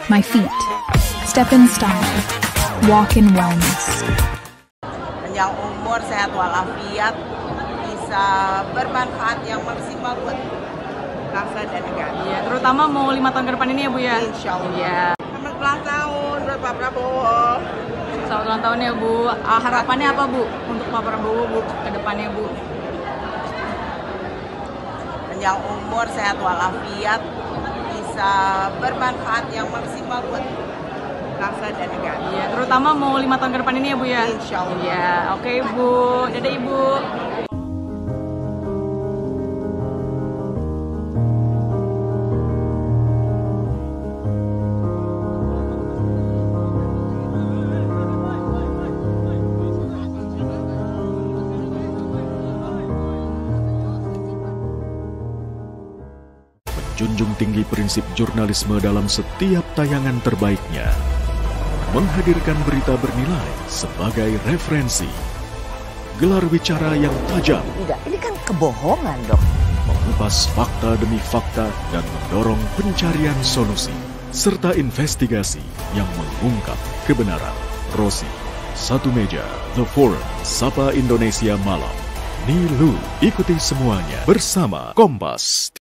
my feet. Step in style, walk in wellness. Panjang umur, sehat walafiat, bisa bermanfaat yang maksimal buat bangsa dan negara. Iya, terutama mau 5 tahun ke depan ini ya Bu ya? Insya Allah. Iya. Selamat ulang tahun buat Pak Prabowo. Selamat ulang tahun ya Bu. Harapannya apa Bu untuk Pak Prabowo Bu ke depannya Bu? Panjang umur, sehat walafiat, bisa bermanfaat yang maksimal buat bangsa dan negara. Iya, terutama mau 5 tahun ke depan ini ya Bu ya? Insya Allah. Iya, oke Bu. Dadah Ibu. Menjunjung tinggi prinsip jurnalisme dalam setiap tayangan terbaiknya. Menghadirkan berita bernilai sebagai referensi. Gelar bicara yang tajam. Tidak, ini kan kebohongan dong. Mengupas fakta demi fakta dan mendorong pencarian solusi. Serta investigasi yang mengungkap kebenaran. Rosi, Satu Meja, The Forum, Sapa Indonesia Malam. Nilu, ikuti semuanya bersama Kompas.